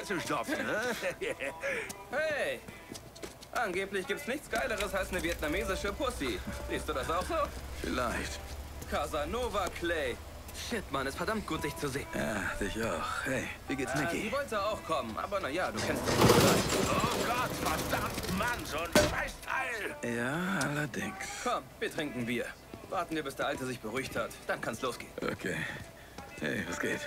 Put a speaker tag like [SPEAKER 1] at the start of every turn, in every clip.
[SPEAKER 1] zu stopfen, ne?
[SPEAKER 2] Hey! Angeblich gibt's nichts Geileres als eine vietnamesische Pussy. Siehst du das auch so?
[SPEAKER 1] Vielleicht.
[SPEAKER 2] Casanova Clay. Shit, Mann, ist verdammt gut, dich zu sehen.
[SPEAKER 1] Ja, dich auch. Hey, wie geht's Nicky?
[SPEAKER 2] Sie wollte auch kommen, aber naja, du kennst das.
[SPEAKER 1] Oh Gott, verdammt, Mann, so ein Scheißteil. Ja, allerdings.
[SPEAKER 2] Komm, wir trinken Bier. Warten wir, bis der Alte sich beruhigt hat. Dann kann's losgehen.
[SPEAKER 1] Okay. Hey, was geht?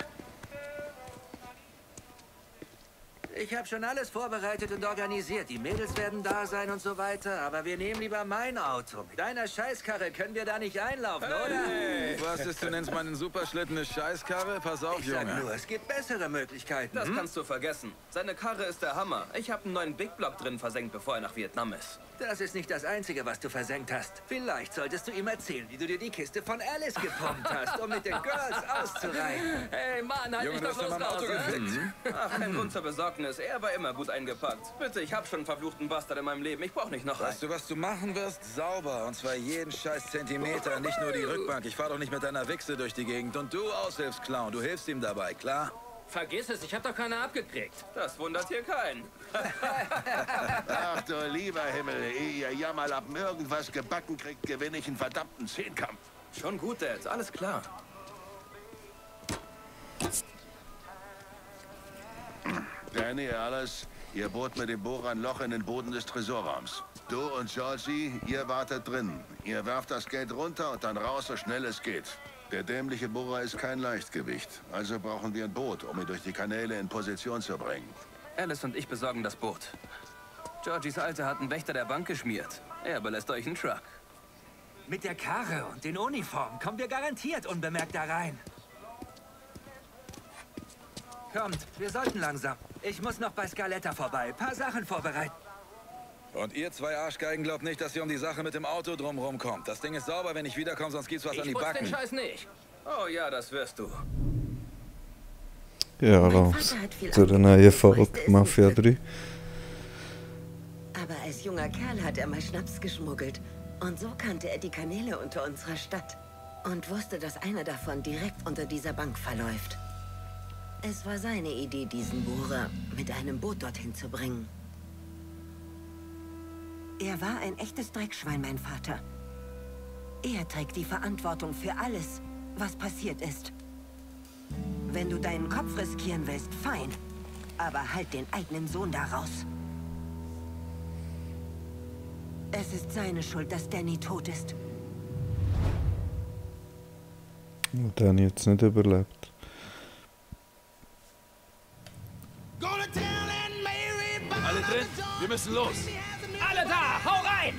[SPEAKER 3] Ich habe schon alles vorbereitet und organisiert. Die Mädels werden da sein und so weiter. Aber wir nehmen lieber mein Auto. Mit deiner Scheißkarre können wir da nicht einlaufen, oder?
[SPEAKER 1] Was ist, du nennst meinen Superschlitten eine Scheißkarre? Pass auf,
[SPEAKER 3] Ich sag
[SPEAKER 1] Junge.
[SPEAKER 3] nur, es gibt bessere Möglichkeiten.
[SPEAKER 2] Das kannst du vergessen. Seine Karre ist der Hammer. Ich habe einen neuen Big Block drin versenkt, bevor er nach Vietnam ist.
[SPEAKER 3] Das ist nicht das Einzige, was du versenkt hast. Vielleicht solltest du ihm erzählen, wie du dir die Kiste von Alice gepumpt hast, um mit den Girls auszureichen.
[SPEAKER 2] Hey, Mann, halt
[SPEAKER 1] Junge,
[SPEAKER 2] mich
[SPEAKER 1] du
[SPEAKER 2] doch
[SPEAKER 1] hast
[SPEAKER 2] bloß
[SPEAKER 1] ja mein Auto
[SPEAKER 2] raus,
[SPEAKER 1] gefickt.
[SPEAKER 2] Ach, kein Grund zur Besorgnis. Er war immer gut eingepackt. Bitte, ich hab schon einen verfluchten Bastard in meinem Leben. Ich brauch nicht noch einen.
[SPEAKER 1] Weißt du, was du machen wirst? Sauber. Und zwar jeden scheiß Zentimeter, nicht nur die Rückbank. Ich fahr doch nicht mit deiner Wichse durch die Gegend. Und du, Aushilfsclown, du hilfst ihm dabei, klar?
[SPEAKER 2] Vergiss es, ich hab doch keine abgekriegt. Das wundert hier keinen.
[SPEAKER 4] Ach du lieber Himmel, ehe ihr Jammerlappen irgendwas gebacken kriegt, gewinne ich einen verdammten Zehnkampf.
[SPEAKER 2] Schon gut, Dad. Alles klar.
[SPEAKER 4] Danny, alles, ihr bohrt mit dem Bohrer ein Loch in den Boden des Tresorraums. Du und Georgie, ihr wartet drin. Ihr werft das Geld runter und dann raus, so schnell es geht. Der dämliche Bohrer ist kein Leichtgewicht. Also brauchen wir ein Boot, um ihn durch die Kanäle in Position zu bringen.
[SPEAKER 2] Alice und ich besorgen das Boot. Georgies Alte hat einen Wächter der Bank geschmiert. Er belässt euch einen Truck.
[SPEAKER 3] Mit der Karre und den Uniformen kommen wir garantiert unbemerkt da rein. Kommt, wir sollten langsam. Ich muss noch bei Scaletta vorbei. Paar Sachen vorbereiten.
[SPEAKER 1] Und ihr zwei Arschgeigen glaubt nicht, dass ihr um die Sache mit dem Auto drumherum kommt. Das Ding ist sauber, wenn ich wiederkomme, sonst gibt's was an die
[SPEAKER 2] Ich putz den
[SPEAKER 1] Backen.
[SPEAKER 2] Scheiß nicht. Oh ja, das wirst du.
[SPEAKER 5] Ja, los. Zu der neuen Folge Mafia 3.
[SPEAKER 6] Aber als junger Kerl hat er mal Schnaps geschmuggelt. Und so kannte er die Kanäle unter unserer Stadt. Und wusste, dass einer davon direkt unter dieser Bank verläuft. Es war seine Idee, diesen Bohrer mit einem Boot dorthin zu bringen. Er war ein echtes Dreckschwein, mein Vater. Er trägt die Verantwortung für alles, was passiert ist. Wenn du deinen Kopf riskieren willst, fein. Aber halt den eigenen Sohn da raus. Es ist seine Schuld, dass Danny tot ist.
[SPEAKER 5] Und den habe ich jetzt nicht überlebt.
[SPEAKER 7] Alle drin? Wir müssen los. Alle da! Hau rein!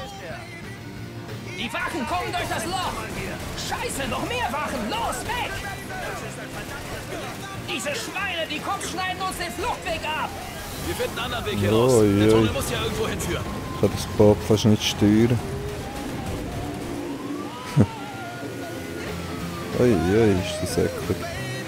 [SPEAKER 7] Die Wachen kommen durch das Loch! Scheiße, noch mehr Wachen! Los, weg! Diese Schweine, die kommen, schneiden uns den Fluchtweg ab! Wir finden einen anderen Weg hier
[SPEAKER 5] Oh,
[SPEAKER 7] raus. Der
[SPEAKER 5] je.
[SPEAKER 7] Tunnel muss ja irgendwo hinführen.
[SPEAKER 5] Ich kann das Boot fast nicht steuern. Ui, ist das eklig.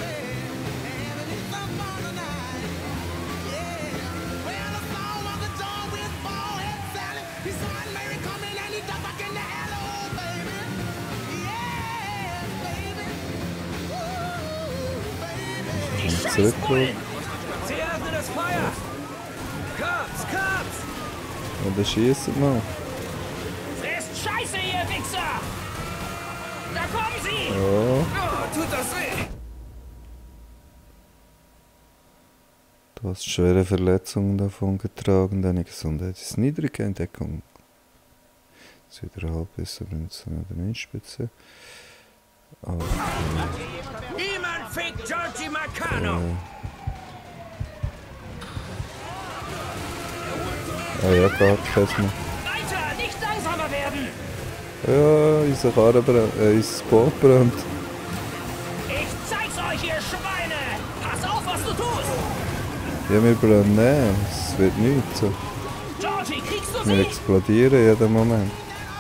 [SPEAKER 5] Zurückholen.
[SPEAKER 7] Sie öffnen das Feuer! Cops, Cops!
[SPEAKER 5] Ja, dann schießen wir.
[SPEAKER 7] Fresst Scheiße, ihr Wichser! Da kommen sie!
[SPEAKER 5] Ja.
[SPEAKER 2] Oh, tut das weh!
[SPEAKER 5] Du hast schwere Verletzungen davon getragen, deine Gesundheit ist niedrig, Entdeckung. Das wieder halb besser benutzen an der Endspitze. Okay.
[SPEAKER 7] Niemand fickt Georgie Marcano!
[SPEAKER 5] Ah ja, gar kein mehr.
[SPEAKER 7] Weiter, nicht langsamer werden!
[SPEAKER 5] Ja, unser Karre brennt, unser Boot brennt.
[SPEAKER 7] Ich zeig's euch, ihr Schweine! Pass auf, was du tust!
[SPEAKER 5] Ja, wir brennen nicht, es wird nichts. So.
[SPEAKER 7] Georgie, kriegst du
[SPEAKER 5] Wir
[SPEAKER 7] sie?
[SPEAKER 5] explodieren jeden Moment.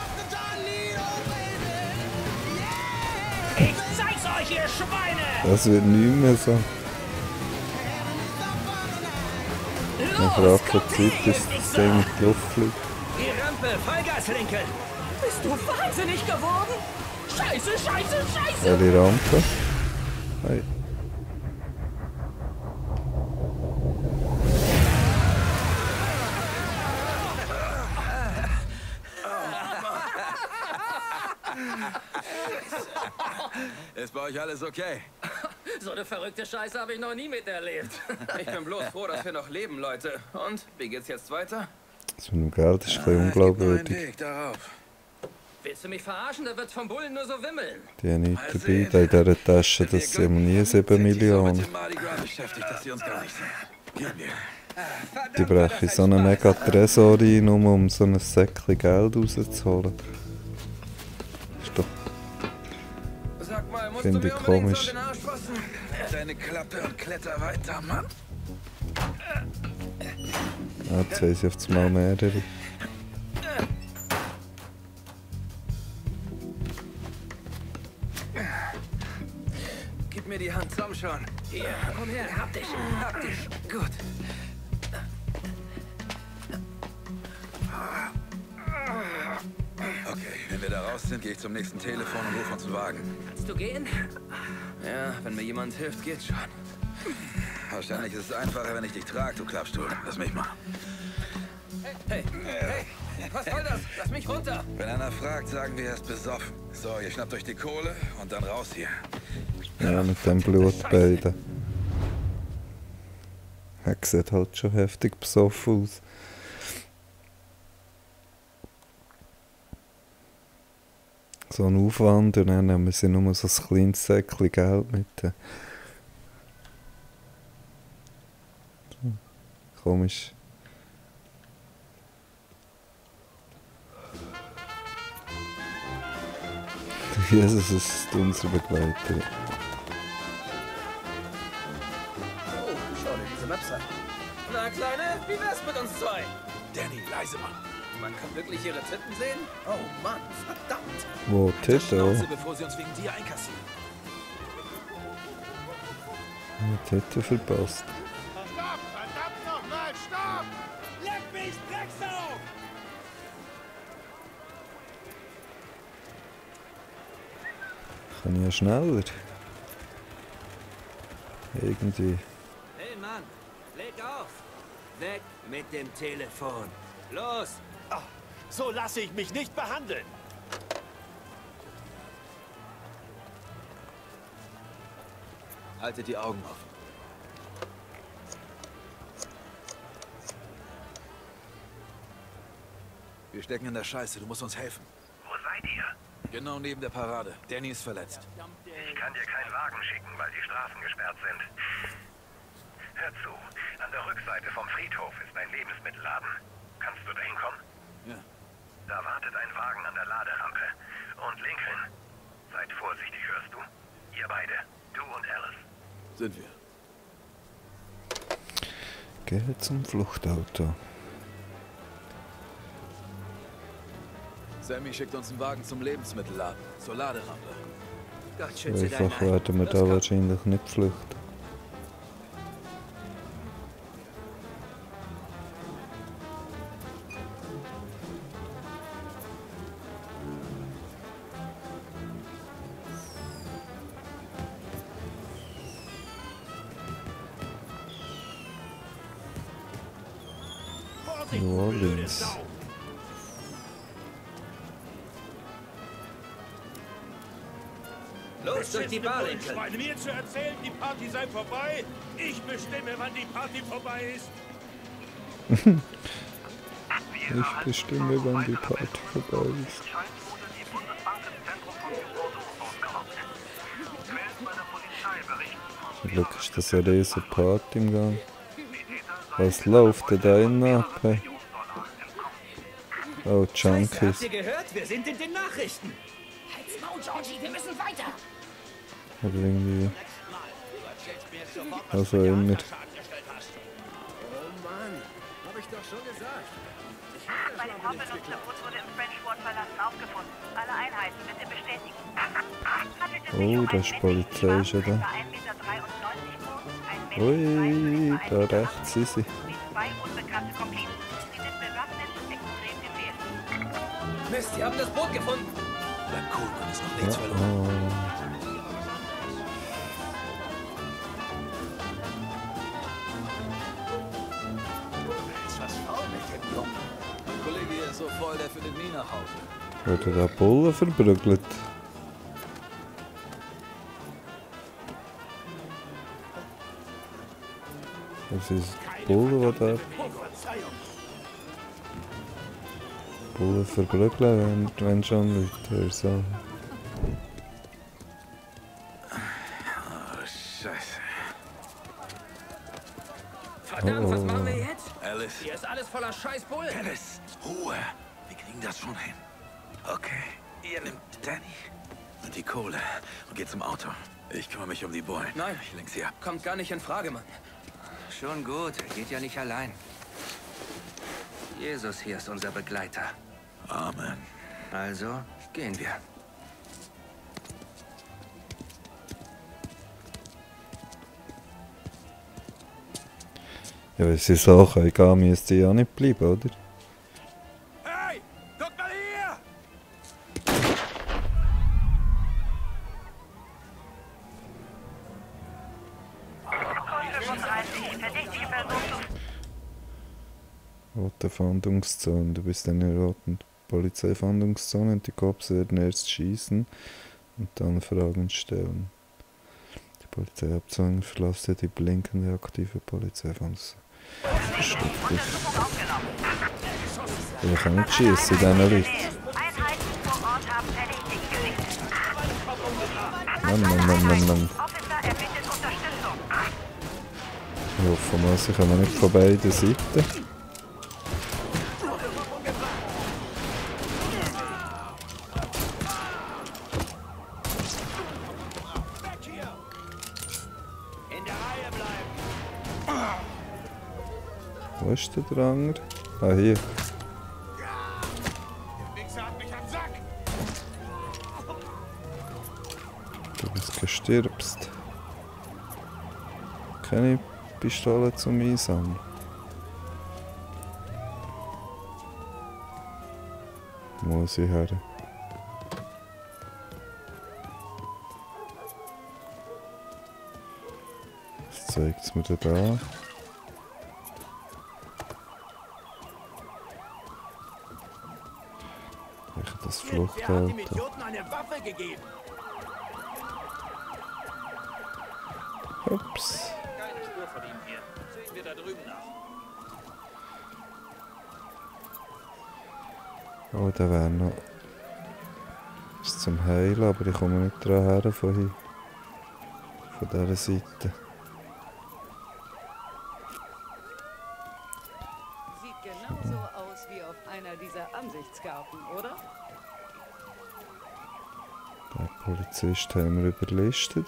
[SPEAKER 7] Ich zeig's euch, ihr Schweine!
[SPEAKER 5] Das wird nicht mehr so. Nach
[SPEAKER 7] Los,
[SPEAKER 5] racker
[SPEAKER 7] kommt
[SPEAKER 5] Zeit,
[SPEAKER 7] her,
[SPEAKER 5] bis
[SPEAKER 7] ihr
[SPEAKER 5] das
[SPEAKER 7] Wichser!
[SPEAKER 5] Ding in die Luft fliegt.
[SPEAKER 7] Die Rampe, Vollgas lenken! Bist du wahnsinnig geworden? Scheiße, scheiße, scheiße!
[SPEAKER 5] Ja, die Rampe. Hey.
[SPEAKER 1] Ist bei euch alles okay?
[SPEAKER 7] So eine verrückte Scheiße habe ich noch nie miterlebt.
[SPEAKER 2] Ich bin bloß froh, dass wir noch leben, Leute. Und, wie geht's jetzt weiter?
[SPEAKER 5] Das mit dem Geld ist ein bisschen
[SPEAKER 1] Es gibt nur einen
[SPEAKER 5] unglaubwürdig.
[SPEAKER 1] Weg darauf.
[SPEAKER 7] Willst du mich verarschen? Da wird's vom Bullen nur so wimmeln.
[SPEAKER 5] Die haben nichts
[SPEAKER 1] Mal
[SPEAKER 5] dabei,
[SPEAKER 1] sehen.
[SPEAKER 5] da in dieser Tasche,
[SPEAKER 1] Wenn wir
[SPEAKER 5] das
[SPEAKER 1] Glück
[SPEAKER 5] sind nie
[SPEAKER 1] haben,
[SPEAKER 5] 7
[SPEAKER 1] sind sie so
[SPEAKER 5] Millionen.
[SPEAKER 1] mit dem Mardi Gras beschäftigt, dass sie uns gar nicht sehen. Gehen wir.
[SPEAKER 5] Die brechen so einen mega Tresor ein, nur um so ein Säckchen Geld rauszuholen. Ist doch,
[SPEAKER 2] Sag mal, musst
[SPEAKER 5] Finde
[SPEAKER 2] du
[SPEAKER 5] ich
[SPEAKER 2] mir unbedingt
[SPEAKER 5] komisch.
[SPEAKER 2] so den Arsch fassen?
[SPEAKER 1] Deine Klappe und kletter weiter, Mann.
[SPEAKER 5] jetzt haben sie auf das Mal mehrere.
[SPEAKER 2] Gib mir die Hand, komm schon.
[SPEAKER 7] Hier, komm her, hab dich.
[SPEAKER 2] Hab dich. Gut.
[SPEAKER 1] Okay, wenn wir da raus sind, gehe ich zum nächsten Telefon und rufe uns einen Wagen.
[SPEAKER 7] Kannst du gehen?
[SPEAKER 2] Ja, wenn mir jemand hilft, geht's schon.
[SPEAKER 1] Wahrscheinlich ist es einfacher, wenn ich dich trage, du Klappstuhl. Lass mich mal.
[SPEAKER 2] Hey, was soll das? Lass mich runter.
[SPEAKER 1] Wenn einer fragt, sagen wir, er ist besoffen. So, ihr schnappt euch die Kohle und dann raus hier.
[SPEAKER 5] Ja, mit dem Blutbeiden. Er sieht halt schon heftig besoffen aus. So ein Aufwand und dann haben sie nur so ein kleines Säckchen Geld mit. Komisch. Jesus, es ist unsere Begleiterin.
[SPEAKER 2] Oh, schau dir diese Website. Na, Kleine, wie wär's mit uns zwei?
[SPEAKER 1] Danny, leise mal.
[SPEAKER 2] Man kann wirklich ihre Titten sehen? Oh Mann, verdammt.
[SPEAKER 5] Wo, Tito?
[SPEAKER 1] bevor sie uns wegen dir einkassieren.
[SPEAKER 5] Tito verpasst.
[SPEAKER 4] Stopp! Verdammt nochmal! Stopp!
[SPEAKER 7] Leck mich, Drecksau!
[SPEAKER 5] Kann ich ja schneller? Irgendwie.
[SPEAKER 3] Hey Mann, leg auf. Weg mit dem Telefon. Los.
[SPEAKER 8] So lasse ich mich nicht behandeln.
[SPEAKER 1] Haltet die Augen offen. Wir stecken in der Scheiße, du musst uns helfen.
[SPEAKER 9] Wo seid ihr?
[SPEAKER 1] Genau neben der Parade. Danny ist verletzt.
[SPEAKER 9] Ich kann dir keinen Wagen schicken, weil die Straßen gesperrt sind. Hör zu, an der Rückseite vom Friedhof ist ein Lebensmittelladen. Kannst du da hinkommen?
[SPEAKER 1] Ja.
[SPEAKER 9] Da wartet ein Wagen an der Laderampe. Und Lincoln, seid vorsichtig, hörst du? Ihr beide, du und Alice.
[SPEAKER 1] Sind wir.
[SPEAKER 5] Geh zum Fluchtauto.
[SPEAKER 1] Sammy schickt uns einen Wagen zum Lebensmittelladen, zur Laderampe.
[SPEAKER 3] Gott schütze dein
[SPEAKER 5] Einfach
[SPEAKER 3] Heim.
[SPEAKER 5] werden wir
[SPEAKER 3] Los,
[SPEAKER 5] da
[SPEAKER 3] komm.
[SPEAKER 5] wahrscheinlich nicht flüchten.
[SPEAKER 8] Vorsicht,
[SPEAKER 5] New
[SPEAKER 8] du blöde
[SPEAKER 5] Orleans.
[SPEAKER 8] Sau.
[SPEAKER 3] Los durch die Bar,
[SPEAKER 8] Beschissene
[SPEAKER 3] Lincoln.
[SPEAKER 8] Bullenschweine, mir zu erzählen, die Party sei vorbei. Ich bestimme, wann die Party vorbei ist.
[SPEAKER 5] Ich bestimme, wann die Party vorbei ist.
[SPEAKER 9] Scheint wurde die Bundesbank im Zentrum von Newport ausgeraubt. Quellen bei der Polizei berichten
[SPEAKER 5] Zum Glück ist das eine riesen Party im Gang. Was läuft denn da innen ab? Hey? Oh,
[SPEAKER 7] Scheiße, habt
[SPEAKER 5] Junkies.
[SPEAKER 7] ihr gehört? Wir sind in den Nachrichten. Halt's Maul, Georgie, wir müssen weiter.
[SPEAKER 5] Oder irgendwie. Also immer.
[SPEAKER 2] Oh Mann, hab ich doch schon gesagt.
[SPEAKER 10] Bei dem Hauptbenutzter wurde im French Ward verlassen aufgefunden. Alle Einheiten bitte bestätigen. Handelt es sich
[SPEAKER 5] Oh,
[SPEAKER 10] um
[SPEAKER 5] da
[SPEAKER 10] einen
[SPEAKER 5] ist die Polizei
[SPEAKER 10] männlichen
[SPEAKER 5] schon
[SPEAKER 10] Mann,
[SPEAKER 5] da.
[SPEAKER 10] etwa 1,93 Meter groß, einen
[SPEAKER 5] Ui,
[SPEAKER 10] männlichen
[SPEAKER 5] da
[SPEAKER 10] Weiblichen,
[SPEAKER 5] rechts sind sie.
[SPEAKER 10] sowie zwei unbekannte Komplizen. Sie sind bewaffnet und extrem gefährlich.
[SPEAKER 2] Mist, die haben das Boot gefunden.
[SPEAKER 1] Bleib cool, Mann, ist noch nichts
[SPEAKER 5] Ja,
[SPEAKER 1] verloren.
[SPEAKER 2] Ist was faul mit dem Jungen?
[SPEAKER 1] Mein Kollege hier ist so voll, der findet nie nach Hause.
[SPEAKER 5] Wurde der Bullen verprügelt? Das ist Bullen, die da... Bullen verprügeln, wenn schon Leute hören.
[SPEAKER 1] Oh, Scheiße.
[SPEAKER 7] Verdammt, was machen wir jetzt?
[SPEAKER 1] Alice.
[SPEAKER 7] Hier ist alles voller Scheißbullen.
[SPEAKER 1] Alice, Ruhe. Wir kriegen das schon hin. Okay, ihr nimmt Danny und die Kohle und geht zum Auto. Ich kümmere mich um die Bullen.
[SPEAKER 2] Nein.
[SPEAKER 1] Ich lenk sie ab.
[SPEAKER 2] Kommt gar nicht in Frage, Mann.
[SPEAKER 3] Schon gut, er geht ja nicht allein. Jesus hier ist unser Begleiter.
[SPEAKER 1] Amen.
[SPEAKER 3] Also, gehen wir.
[SPEAKER 5] Ja, wenn sie so können gehen, müsste sie ja nicht bleiben, oder?
[SPEAKER 8] Hey, guck mal hier!
[SPEAKER 10] Verdächtige Person.
[SPEAKER 5] Rote Fahndungszone. Du bist in einer roten Polizeifahndungszone und die Cops werden erst schießen und dann Fragen stellen. Die Polizeiabzweigung verlässt die blinkende aktive Polizeifahndungszone. Versteckt dich. Ich kann nicht schießen in diesen Leuten.
[SPEAKER 10] Einheiten vor Ort haben Verdächtigen gesichtet.
[SPEAKER 5] Mann.
[SPEAKER 10] Officer erbittet Unterstützung.
[SPEAKER 5] Ich hoffe mal, sie kommen nicht von beiden Seiten. Wo ist der Dranger? Ah, hier. Du bist gestirbst. Keine Pistole zum Einsammeln. Muss ich her. Was zeigt es mir denn da? Das Fluchtauto. Ups.
[SPEAKER 7] Keine Spur von ihm hier. Sehen wir da drüben nach.
[SPEAKER 5] Oh, da wäre noch was zum Heilen, aber ich komme nicht dran her von hier. Von dieser Seite.
[SPEAKER 11] Sieht genauso aus wie auf einer dieser Ansichtskarten, oder?
[SPEAKER 5] Den Polizist haben wir überlistet.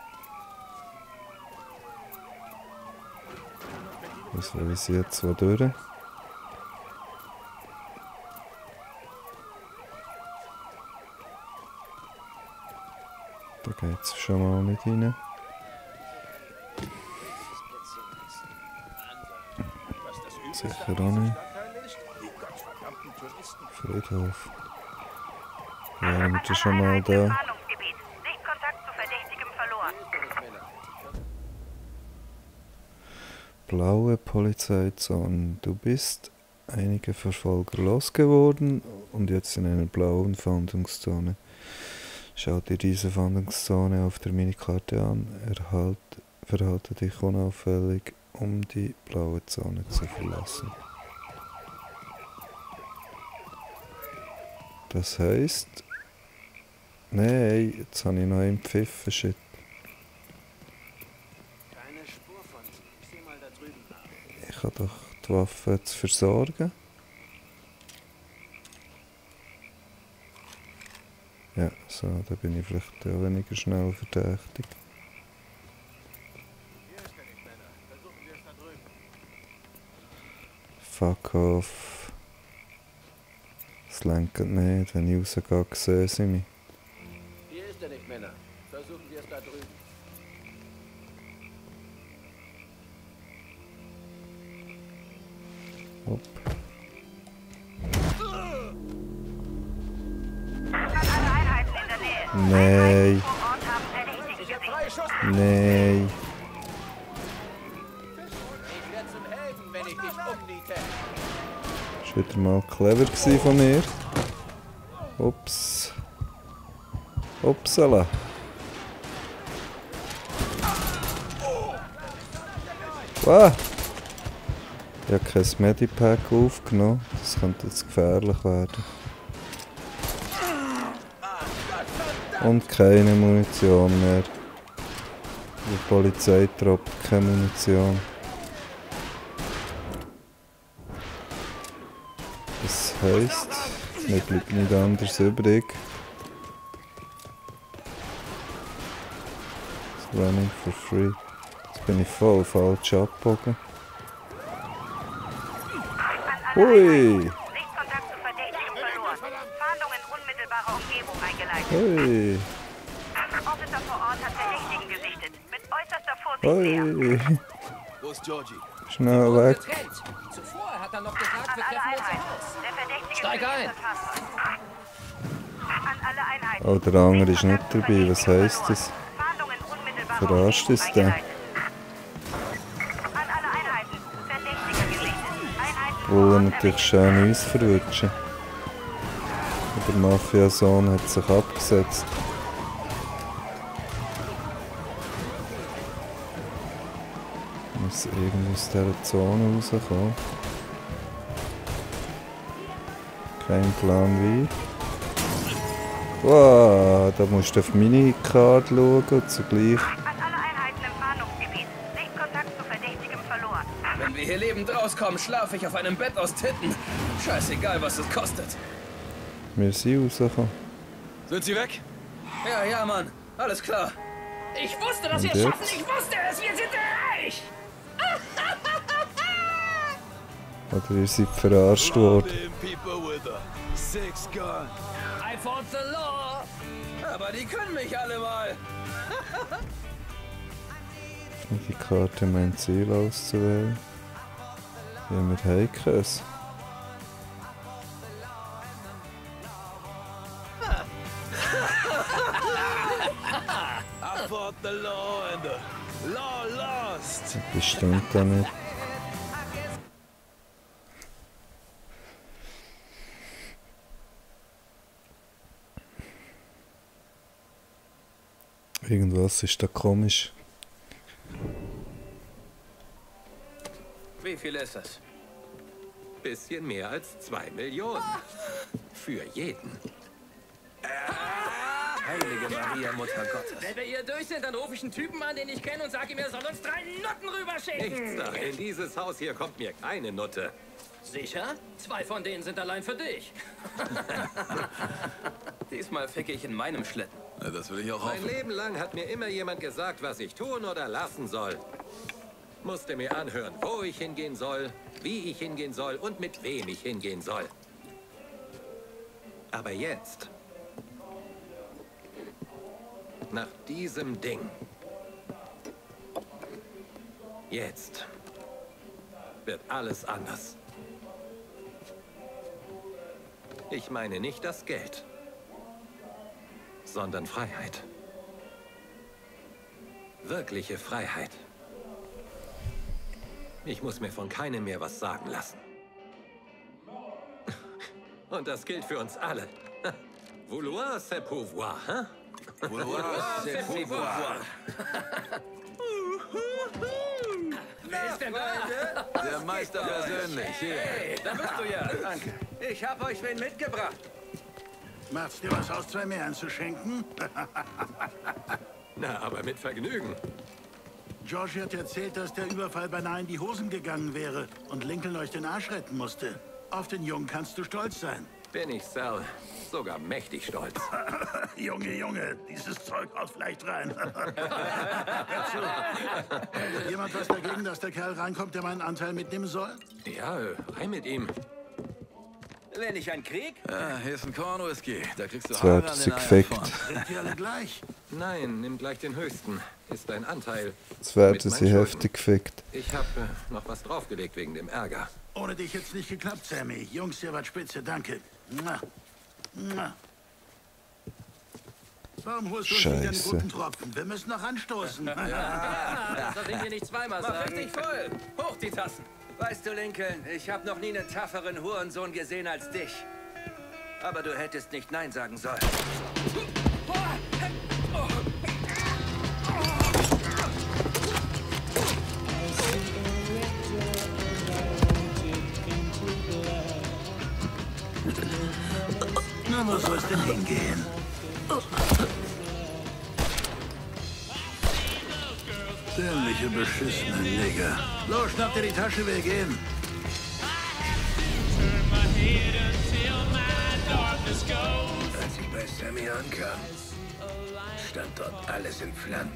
[SPEAKER 5] Was will ich jetzt so durch? Da geht es schon mal nicht rein. Sicher auch nicht. Friedhof. Ja, wir sind schon mal da.
[SPEAKER 10] Sichtkontakt zu Verdächtigem verloren.
[SPEAKER 5] Blaue Polizeizone. Du bist einige Verfolger losgeworden und jetzt in einer blauen Fahndungszone. Schau dir diese Fahndungszone auf der Minikarte an. Verhalte dich unauffällig, um die blaue Zone zu verlassen. Das heisst... Nein, jetzt habe ich noch einen Pfiffen, shit.
[SPEAKER 3] Keine Spur von ihm. Ich sehe mal da drüben nach.
[SPEAKER 5] Ich habe doch die Waffe jetzt versorgen. Ja, so, da bin ich vielleicht auch weniger schnell verdächtig. Fuck off. Es lenkt nicht, wenn ich rausgehe, sehen sie mich.
[SPEAKER 3] Hier ist er nicht, Männer. Versuchen wir es da drüben.
[SPEAKER 5] Hopp.
[SPEAKER 10] Alle Einheiten in der Nähe.
[SPEAKER 5] Nein.
[SPEAKER 10] Vor Ort haben Verdächtige gesichtet.
[SPEAKER 5] Nein.
[SPEAKER 3] Ich werde zum Helfen, wenn ich dich umniete.
[SPEAKER 5] Das war wieder mal clever gewesen von mir. Ups. Upsala. Wow. Ich habe kein Medipack aufgenommen, das könnte jetzt gefährlich werden. Und keine Munition mehr. Die Polizei droppt keine Munition. Das heisst, mir bleibt nicht anders übrig. Das Running for free. Jetzt bin ich voll falsch abgebogen. Hui!
[SPEAKER 10] Sichtkontakt zu Verdächtigem verloren. Fahndung in unmittelbarer Umgebung eingeleitet.
[SPEAKER 5] Hui!
[SPEAKER 10] Officer vor Ort hat Verdächtigen gesichtet. Mit äußerster Vorsicht.
[SPEAKER 5] Hui!
[SPEAKER 1] Wo ist Georgie?
[SPEAKER 5] Schnell weg!
[SPEAKER 7] Zuvor hat er noch gesagt,
[SPEAKER 10] An
[SPEAKER 7] wir
[SPEAKER 10] alle
[SPEAKER 7] treffen uns
[SPEAKER 10] Einheiten.
[SPEAKER 7] im Haus.
[SPEAKER 10] Der Verdächtige
[SPEAKER 7] Steig
[SPEAKER 10] ist
[SPEAKER 7] ein.
[SPEAKER 10] erfassbar. An alle Einheiten.
[SPEAKER 5] Oh, der andere ist nicht dabei, was heisst das?
[SPEAKER 10] Fahndung in unmittelbarer
[SPEAKER 5] Verarscht
[SPEAKER 10] Umgebung
[SPEAKER 5] es denn?
[SPEAKER 10] eingeleitet. An alle Einheiten. Verdächtige gesichtet. Einheiten vor
[SPEAKER 5] Wollen
[SPEAKER 10] Ort
[SPEAKER 5] natürlich schön uns verwutschen. Der Mafia-Sohn hat sich abgesetzt. Muss irgendwie aus dieser Zone rauskommen. Kein Plan wie. Wow, da musst du auf meine Karte schauen und zugleich.
[SPEAKER 10] An alle Einheiten im Fahndungsgebiet. Sichtkontakt zu Verdächtigem verloren.
[SPEAKER 2] Wenn wir hier lebend rauskommen, schlafe ich auf einem Bett aus Titten. Scheißegal, was es kostet.
[SPEAKER 5] Wir sind rausgekommen.
[SPEAKER 1] Sind sie weg?
[SPEAKER 2] Ja, Mann. Alles klar.
[SPEAKER 7] Ich wusste, dass
[SPEAKER 5] Und
[SPEAKER 7] wir es
[SPEAKER 5] jetzt?
[SPEAKER 7] schaffen. Ich wusste es. Wir sind reich.
[SPEAKER 5] Oder ihr seid verarscht worden.
[SPEAKER 7] I fought the law.
[SPEAKER 2] Aber die können mich alle mal.
[SPEAKER 5] Die Karte mein Ziel auszuwählen. Ja, wir haben keins.
[SPEAKER 1] I fought the law and the law lost.
[SPEAKER 5] Bestimmt da nicht. Irgendwas ist da komisch.
[SPEAKER 2] Wie viel ist es?
[SPEAKER 12] Bisschen mehr als 2 Millionen. Für jeden.
[SPEAKER 2] Heilige Maria, Mutter Gottes.
[SPEAKER 7] Wenn wir hier durch sind, dann rufe ich einen Typen an, den ich kenne und sage ihm, er soll uns 3 Nutten rüberschicken.
[SPEAKER 12] Nichts da. In dieses Haus hier kommt mir keine Nutte.
[SPEAKER 7] Sicher? 2 von denen sind allein für dich.
[SPEAKER 2] Diesmal ficke ich in meinem Schlitten.
[SPEAKER 1] Na, das will ich auch
[SPEAKER 12] Mein
[SPEAKER 1] hoffen.
[SPEAKER 12] Leben lang hat mir immer jemand gesagt, was ich tun oder lassen soll. Musste mir anhören, wo ich hingehen soll, wie ich hingehen soll und mit wem ich hingehen soll. Aber jetzt, nach diesem Ding, jetzt wird alles anders. Ich meine nicht das Geld, sondern Freiheit. Wirkliche Freiheit. Ich muss mir von keinem mehr was sagen lassen. Und das gilt für uns alle. Vouloir, c'est pouvoir, hein?
[SPEAKER 1] Vouloir, c'est pouvoir.
[SPEAKER 7] Wer ist denn da?
[SPEAKER 1] Der Meister persönlich. Hier.
[SPEAKER 2] Hey, da bist du ja.
[SPEAKER 3] Danke. Ich hab euch wen mitgebracht.
[SPEAKER 13] Macht's dir was aus, 2 mehr anzuschenken?
[SPEAKER 12] Na, aber mit Vergnügen.
[SPEAKER 13] George hat erzählt, dass der Überfall beinahe in die Hosen gegangen wäre und Lincoln euch den Arsch retten musste. Auf den Jungen kannst du stolz sein.
[SPEAKER 12] Bin ich, Sal. Sogar mächtig stolz.
[SPEAKER 13] Junge, dieses Zeug haut vielleicht rein. Hör zu. Jemand was dagegen, dass der Kerl reinkommt, der meinen Anteil mitnehmen soll?
[SPEAKER 12] Ja, rein mit ihm.
[SPEAKER 3] Wenn ich ein Krieg?
[SPEAKER 1] Ja, hier ist ein Kornwhisky. Da kriegst du
[SPEAKER 5] Jetzt
[SPEAKER 1] Haare
[SPEAKER 5] werden
[SPEAKER 1] an
[SPEAKER 5] sie
[SPEAKER 1] den Eiern
[SPEAKER 5] gefickt.
[SPEAKER 1] von.
[SPEAKER 13] Trinkt ihr alle gleich?
[SPEAKER 12] Nein, nimm gleich den höchsten. Ist dein Anteil.
[SPEAKER 5] Jetzt werden
[SPEAKER 12] mit
[SPEAKER 5] sie
[SPEAKER 12] meinen Schulden.
[SPEAKER 5] heftig gefickt.
[SPEAKER 12] Ich habe noch was draufgelegt wegen dem Ärger.
[SPEAKER 13] Ohne dich jetzt nicht geklappt, Sammy. Jungs, ihr wart spitze, danke. Mua. Mua. Warum holst du uns nicht einen
[SPEAKER 5] Scheiße.
[SPEAKER 13] guten Tropfen? Wir müssen noch anstoßen.
[SPEAKER 7] Das soll ich dir nicht zweimal
[SPEAKER 2] Mach
[SPEAKER 7] sagen.
[SPEAKER 2] richtig voll. Hoch die Tassen.
[SPEAKER 3] Weißt du, Lincoln, ich habe noch nie einen tafferen Hurensohn gesehen als dich. Aber du hättest nicht Nein sagen sollen.
[SPEAKER 13] Na, wo soll's denn hingehen? Dämliche, beschissene Nigger. Los, schnapp dir die Tasche, wir gehen.
[SPEAKER 14] Als ich bei Sammy ankam, stand dort alles in Flammen.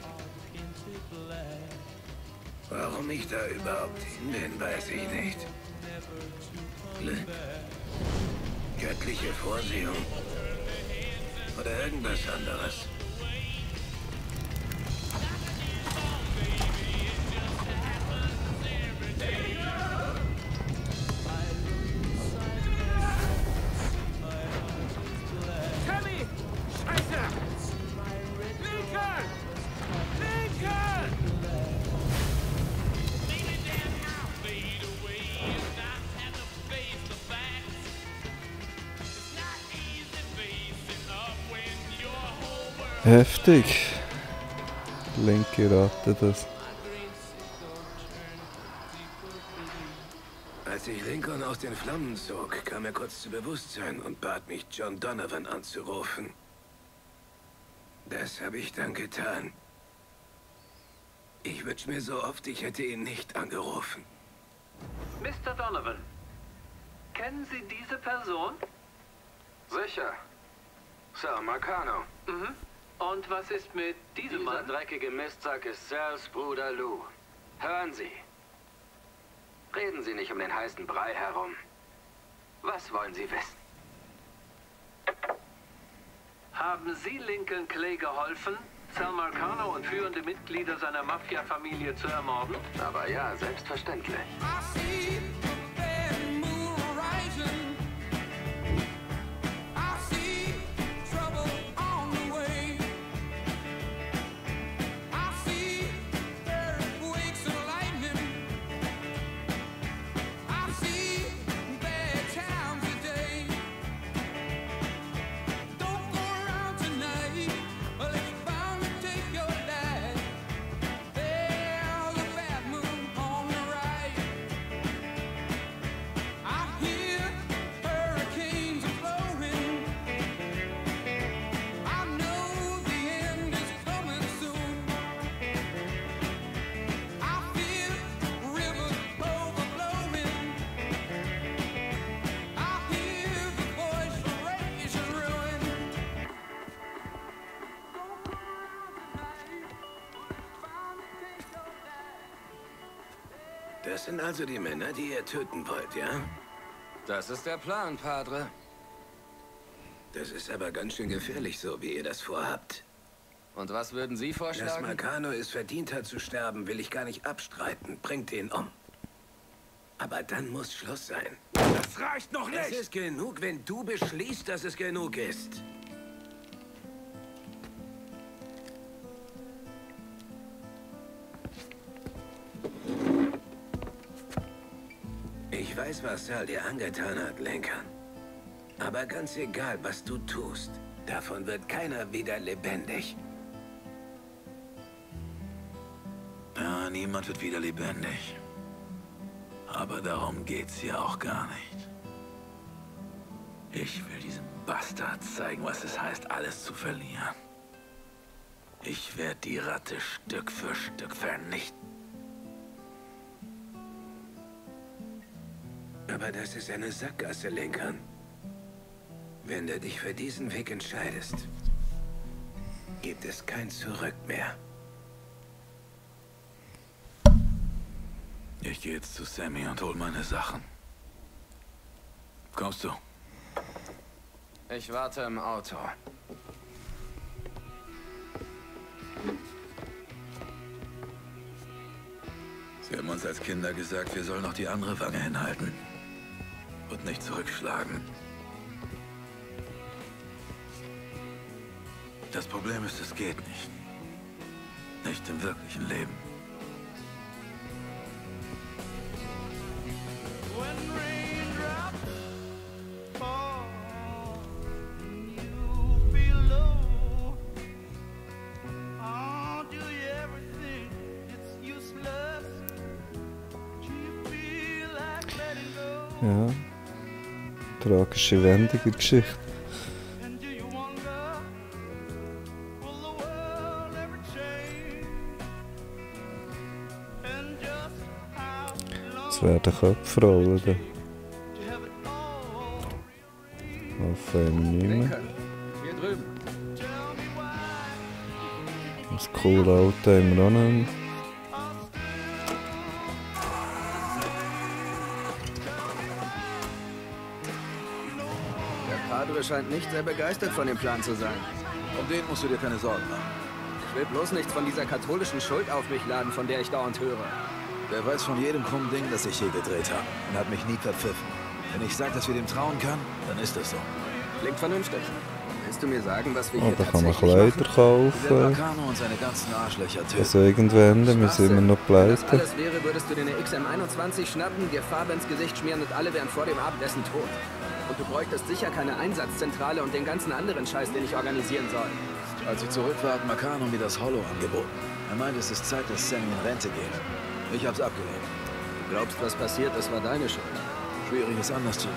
[SPEAKER 14] Warum ich da überhaupt hin bin, weiß ich nicht. Glück, göttliche Vorsehung oder irgendwas anderes.
[SPEAKER 8] Sammy! Scheiße! Lincoln! Lincoln!
[SPEAKER 5] Heftig. Linke Ratte das.
[SPEAKER 14] Als ich Lincoln aus den Flammen zog, kam er kurz zu Bewusstsein und bat mich, John Donovan anzurufen. Das habe ich dann getan. Ich wünsche mir so oft, ich hätte ihn nicht angerufen.
[SPEAKER 15] Mr. Donovan, kennen Sie diese Person?
[SPEAKER 16] Sicher. Sal Marcano.
[SPEAKER 15] Mhm. Und was ist mit diesem
[SPEAKER 16] Dieser
[SPEAKER 15] Mann?
[SPEAKER 16] dreckige Mistsack ist Sals Bruder Lou. Hören Sie. Reden Sie nicht um den heißen Brei herum. Was wollen Sie wissen?
[SPEAKER 15] Haben Sie Lincoln Clay geholfen, Sal Marcano und führende Mitglieder seiner Mafia-Familie zu ermorden?
[SPEAKER 16] Aber ja, selbstverständlich.
[SPEAKER 14] Das sind also die Männer, die ihr töten wollt, ja?
[SPEAKER 2] Das ist der Plan, Padre.
[SPEAKER 14] Das ist aber ganz schön gefährlich, so wie ihr das vorhabt.
[SPEAKER 2] Und was würden Sie
[SPEAKER 14] Dass
[SPEAKER 2] vorschlagen?
[SPEAKER 14] Marcano es verdient hat zu sterben, will ich gar nicht abstreiten. Bringt ihn um. Aber dann muss Schluss sein.
[SPEAKER 8] Das reicht noch nicht!
[SPEAKER 14] Es ist genug, wenn du beschließt, dass es genug ist. Ich weiß, was Sal dir angetan hat, Lincoln. Aber ganz egal, was du tust, davon wird keiner wieder lebendig.
[SPEAKER 1] Ja, niemand wird wieder lebendig. Aber darum geht's hier auch gar nicht. Ich will diesem Bastard zeigen, was es heißt, alles zu verlieren. Ich werde die Ratte Stück für Stück vernichten.
[SPEAKER 14] Aber das ist eine Sackgasse, Lincoln. Wenn du dich für diesen Weg entscheidest, gibt es kein Zurück mehr.
[SPEAKER 1] Ich gehe jetzt zu Sammy und hol meine Sachen. Kommst du?
[SPEAKER 2] Ich warte im Auto.
[SPEAKER 1] Sie haben uns als Kinder gesagt, wir sollen noch die andere Wange hinhalten. Und nicht zurückschlagen. Das Problem ist, es geht nicht. Nicht im wirklichen Leben.
[SPEAKER 5] Ja. Tragische Wendung in der Geschichte. Es werden Köpfe rollen. Hoffen nicht mehr.
[SPEAKER 2] Hier drüben.
[SPEAKER 5] Das coole Auto haben wir auch noch nicht.
[SPEAKER 3] Der Padre scheint nicht sehr begeistert von dem Plan zu sein.
[SPEAKER 1] Um den musst du dir keine Sorgen machen.
[SPEAKER 3] Ich will bloß nichts von dieser katholischen Schuld auf mich laden, von der ich dauernd höre.
[SPEAKER 1] Der weiß von jedem krummen Ding, das ich je gedreht habe. Und hat mich nie verpfiffen. Wenn ich sage, dass wir dem trauen kann, dann ist das so.
[SPEAKER 3] Klingt vernünftig. Willst du mir sagen, was wir
[SPEAKER 5] Oh,
[SPEAKER 3] hier
[SPEAKER 5] da kann man
[SPEAKER 3] tatsächlich
[SPEAKER 5] Kleider
[SPEAKER 3] machen?
[SPEAKER 5] kaufen.
[SPEAKER 1] Marcano und seine ganzen Arschlöcher töten.
[SPEAKER 5] Also irgendwann wir sind immer noch
[SPEAKER 3] Wenn das
[SPEAKER 5] pleite.
[SPEAKER 3] alles wäre, würdest du dir eine XM21 schnappen, dir Farbe ins Gesicht schmieren und alle wären vor dem Abendessen tot. Und du bräuchtest sicher keine Einsatzzentrale und den ganzen anderen Scheiß, den ich organisieren soll.
[SPEAKER 1] Als ich zurück war, hat Marcano mir das Hollow angeboten. Er meinte, es ist Zeit, dass Sammy in Rente geht. Ich hab's abgelehnt.
[SPEAKER 3] Du glaubst, was passiert, das war deine Schuld.
[SPEAKER 1] Schwierig, es anders zu.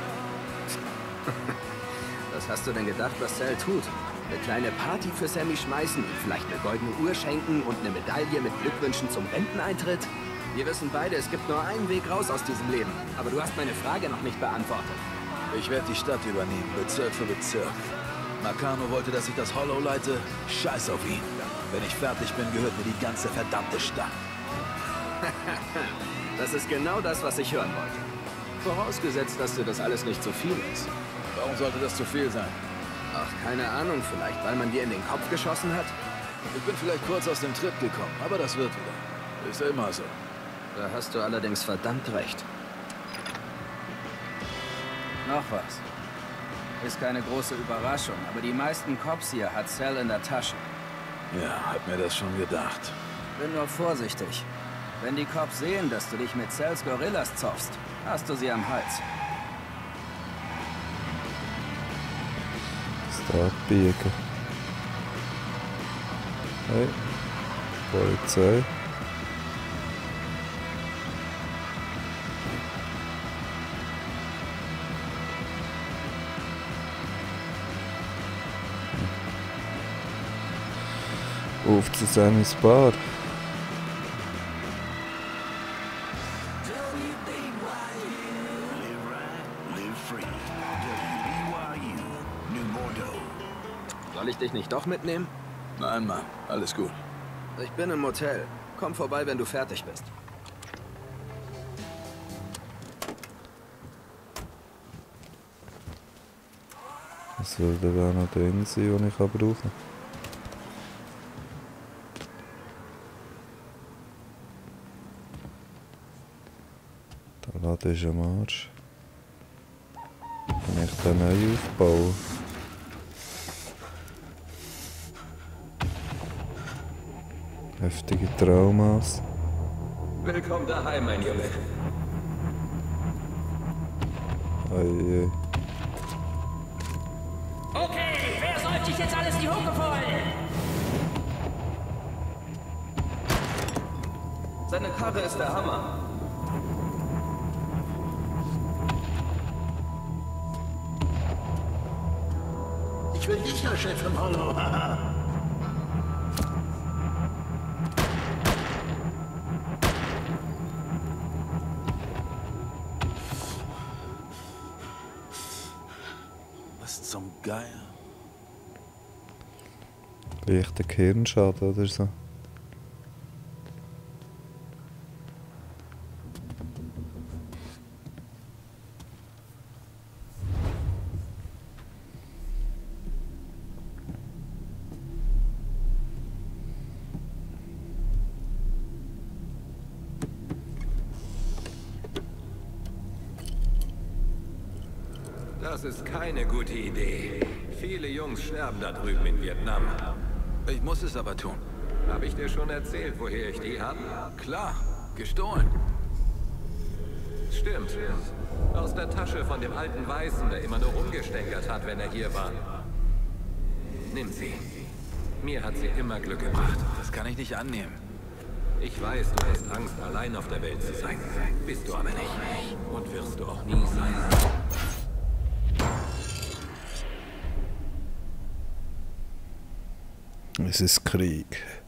[SPEAKER 3] Was hast du denn gedacht, was Cell tut? Eine kleine Party für Sammy schmeißen, ihm vielleicht eine goldene Uhr schenken und eine Medaille mit Glückwünschen zum Renteneintritt? Wir wissen beide, es gibt nur einen Weg raus aus diesem Leben. Aber du hast meine Frage noch nicht beantwortet.
[SPEAKER 1] Ich werde die Stadt übernehmen, Bezirk für Bezirk. Marcano wollte, dass ich das Hollow leite. Scheiß auf ihn. Wenn ich fertig bin, gehört mir die ganze verdammte Stadt.
[SPEAKER 3] Das ist genau das, was ich hören wollte. Vorausgesetzt, dass dir das alles nicht zu viel ist.
[SPEAKER 1] Warum sollte das zu viel sein?
[SPEAKER 3] Ach, keine Ahnung, vielleicht weil man dir in den Kopf geschossen hat?
[SPEAKER 1] Ich bin vielleicht kurz aus dem Tritt gekommen, aber das wird wieder. Ist immer so.
[SPEAKER 3] Da hast du allerdings verdammt recht. Noch was. Ist keine große Überraschung, aber die meisten Cops hier hat Cell in der Tasche.
[SPEAKER 1] Ja, hab mir das schon gedacht.
[SPEAKER 3] Bin nur vorsichtig. Wenn die Cops sehen, dass du dich mit Cells Gorillas zoffst, hast du sie am Hals.
[SPEAKER 5] Da abbiegen. Hey, Polizei. Auf zu Sammys Bar.
[SPEAKER 3] Soll ich dich nicht doch mitnehmen?
[SPEAKER 1] Nein, Mann. Alles gut.
[SPEAKER 3] Ich bin im Motel. Komm vorbei, wenn du fertig bist.
[SPEAKER 5] Was würde da noch drin sein, was ich brauchen kann? Der Laden ist am Arsch. Kann ich den neu aufbauen? Heftige Traumas.
[SPEAKER 12] Willkommen daheim, mein Junge.
[SPEAKER 5] Ei.
[SPEAKER 7] Okay, wer soll sich jetzt alles die Hucke voll?
[SPEAKER 2] Seine Karre ist der Hammer.
[SPEAKER 13] Ich will dich, Herr Chef im Hollow.
[SPEAKER 1] Was zum Geier?
[SPEAKER 5] Leichter Gehirnschaden oder so.
[SPEAKER 12] Das ist keine gute Idee. Viele Jungs sterben da drüben in Vietnam.
[SPEAKER 1] Ich muss es aber tun.
[SPEAKER 12] Habe ich dir schon erzählt, woher ich die habe?
[SPEAKER 1] Klar, gestohlen.
[SPEAKER 12] Stimmt. Aus der Tasche von dem alten Weißen, der immer nur rumgestänkert hat, wenn er hier war. Nimm sie. Mir hat sie immer Glück gebracht.
[SPEAKER 1] Das kann ich nicht annehmen.
[SPEAKER 12] Ich weiß, du hast Angst, allein auf der Welt zu sein. Bist du aber nicht. Und wirst du auch nie sein.
[SPEAKER 5] Es ist Krieg.